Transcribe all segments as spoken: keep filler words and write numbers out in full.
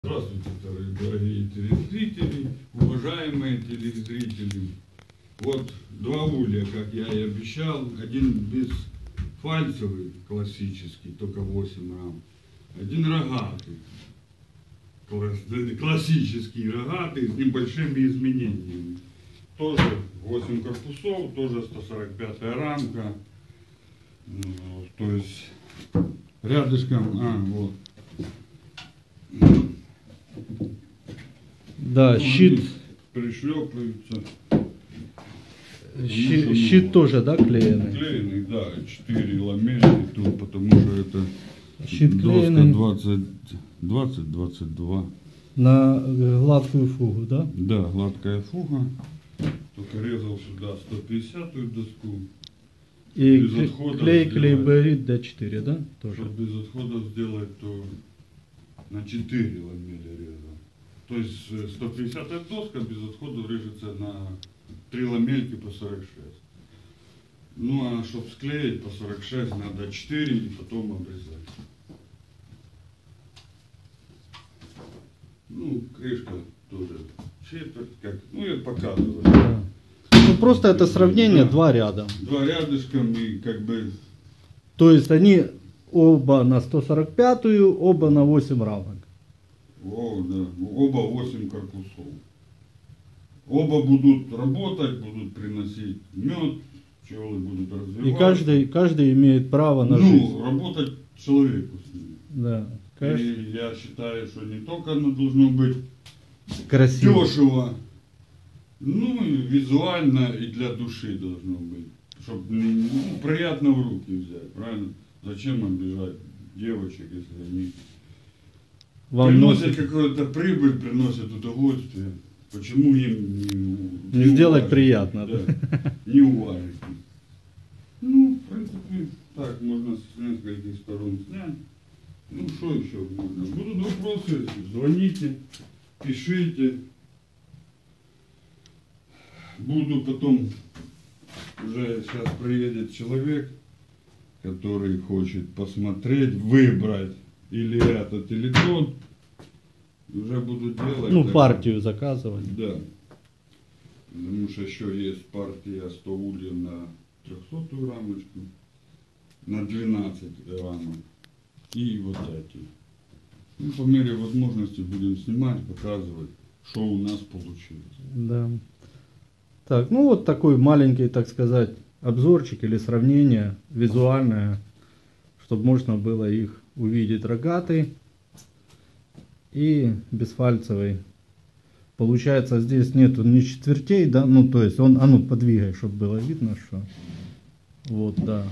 Здравствуйте, дорогие телезрители, уважаемые телезрители. Вот два улья, как я и обещал. Один бесфальцевый, классический, только восемь рам. Один рогатый, классический рогатый, с небольшими изменениями. Тоже восемь корпусов, тоже сто сорок пятая рамка. То есть рядышком, а, вот. Да, ну, щит. Пришлепаются. Щит, ну, щит ну, тоже, да, клееный? Клееный, да, четыре ламели тут, потому что это щит доска клееный. двадцать двадцать два. На гладкую фугу, да? Да, гладкая фуга. Только резал сюда сто пятидесятую доску. И без клей, отходов клей сделать. клейборид дэ четыре, да? Тоже. Чтобы без отходов сделать, то на четыре ламели резал. То есть сто пятидесятая доска без отходов режется на три ламельки по сорок шесть. Ну а чтобы склеить по сорок шесть, надо четыре и потом обрезать. Ну, крышка тоже четверть, как, ну я показываю. Да. Ну просто это сравнение, да. два ряда. Два рядышком и как бы... То есть они оба на сто сорок пятую, оба на восемь рамок. О, да, оба восемь корпусов. Оба будут работать, будут приносить мед, пчелы будут развиваться. И каждый, каждый имеет право на ну, жизнь. работать человеку с ним. Да. Каждый... И я считаю, что не только оно должно быть Красиво. дешево, ну и визуально, и для души должно быть. Чтобы ну, приятно в руки взять, правильно? Зачем обижать девочек, если они Вам приносят носит... какую-то прибыль, приносят удовольствие? Почему им не, не, не сделать приятно? Да, не уважить. Ну, в принципе, так можно с нескольких сторон снять. Ну, что еще можно? Будут вопросы, звоните, пишите. Буду потом, уже сейчас приедет человек, который хочет посмотреть, выбрать или этот, или тот. Уже буду делать. Ну, так, партию заказывать. Да. Потому что еще есть партия сто ульев на трехсотую рамочку, на двенадцать рамок. И вот эти. Ну, по мере возможности будем снимать, показывать, что у нас получилось. Да. Так, ну вот такой маленький, так сказать, обзорчик или сравнение визуальное, чтобы можно было их увидеть. Рогатый и бесфальцевый. Получается, здесь нету ни четвертей, да, ну то есть он, а ну подвигай, чтобы было видно, что вот, да.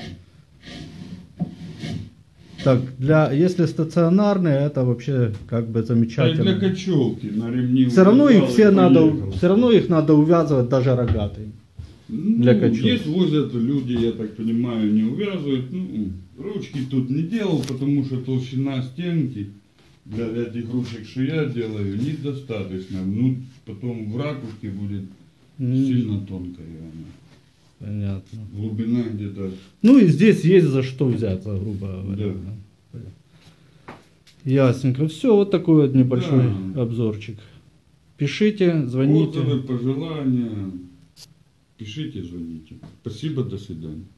Так, для, если стационарные, это вообще как бы замечательно. А для качевки на ремни. Все равно их все надо, поехал. все равно их надо увязывать, даже рогатый. Ну, Для качевки. Здесь возят люди, я так понимаю, не увязывают. Ну, ручки тут не делал, потому что толщина стенки для этих ручек, что я делаю, недостаточно. Ну, потом в ракушке будет Mm. сильно тонкая она. Понятно. Глубина где-то. Ну и здесь есть за что взяться, грубо говоря. Да. Ясненько. Все, вот такой вот небольшой Да. обзорчик. Пишите, звоните. Отзывы, пожелания. Пишите, звоните. Спасибо, до свидания.